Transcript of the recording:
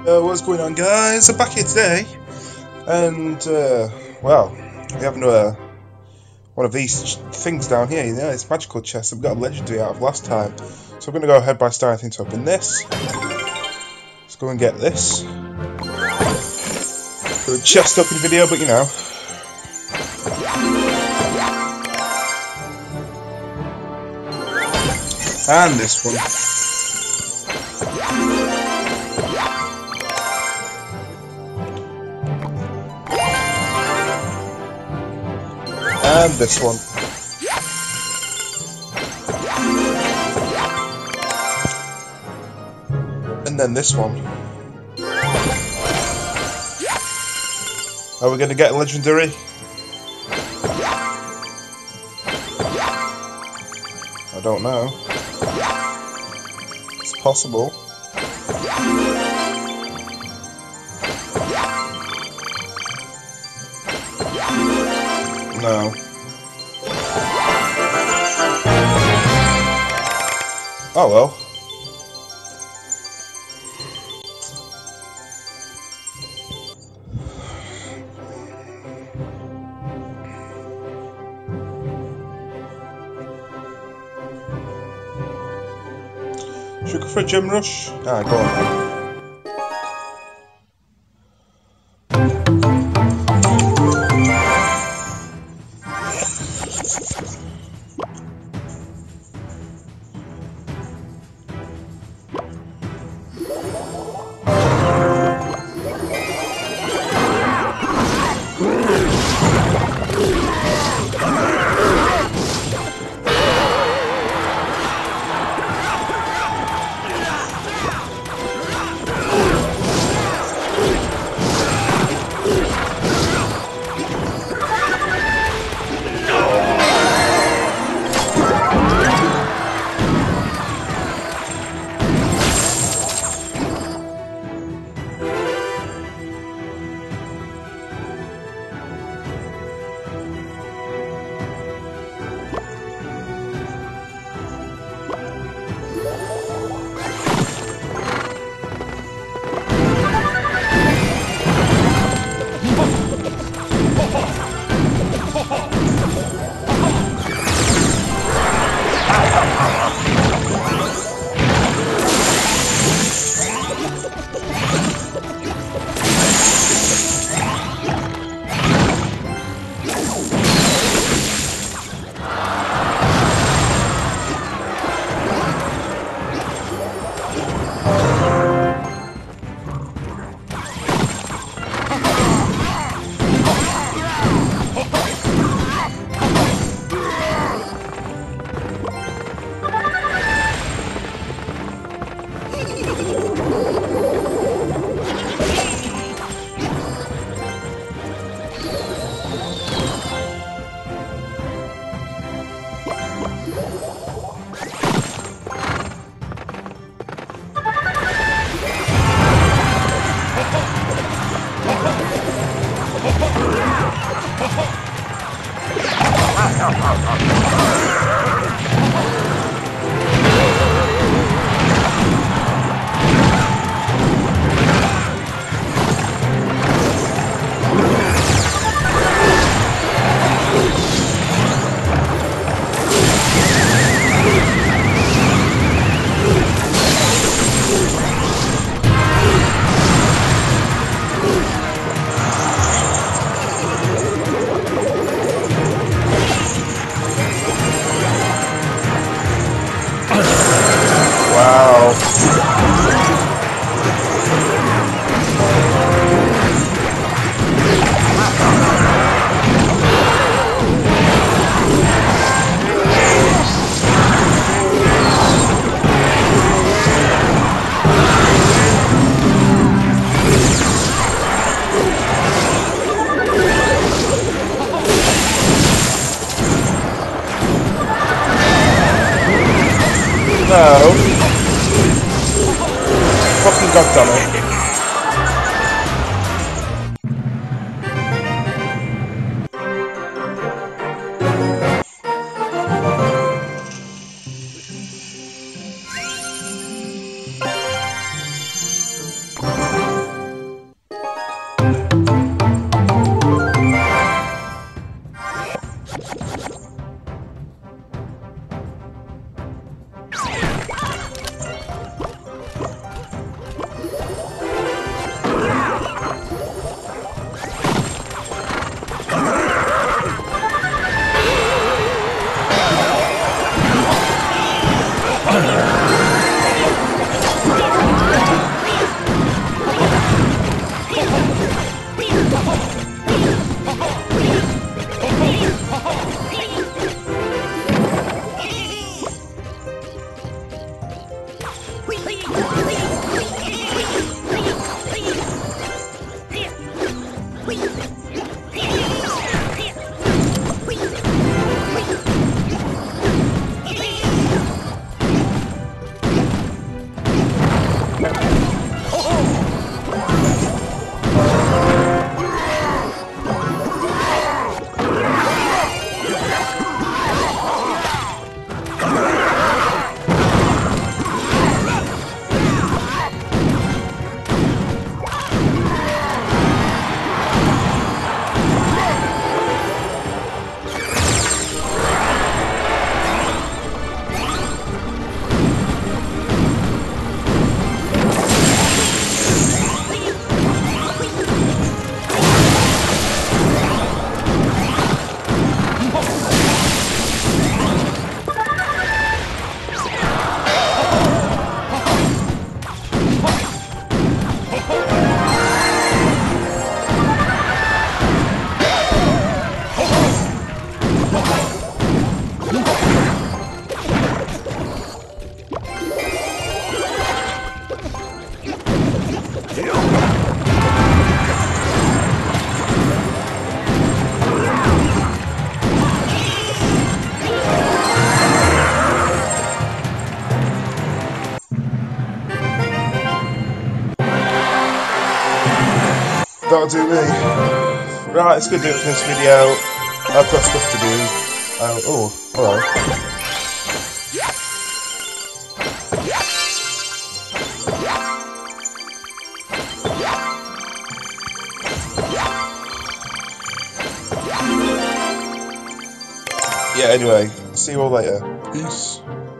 What's going on, guys? I'm back here today, and well, we have one of these things down here. You know, it's magical chest that we got a legendary out of last time. So we're going to go ahead by starting to open this. Let's go and get this. For a chest opening video, but you know. And this one. And this one. And then this one. Are we going to get a legendary? I don't know. It's possible. No. Oh well. Should we go for a gym rush? Ah, go on then. No. Fucking goddammit. that'll do me. Right, it's going to do it for this video. I've got stuff to do. Oh, hello. Yeah, anyway, see you all later. Peace.